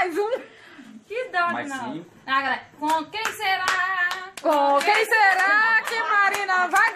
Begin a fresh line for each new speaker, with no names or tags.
Mais um.
Que dó,
Mais
não.
5.
Agora, com quem será?
Com quem será que Marina vai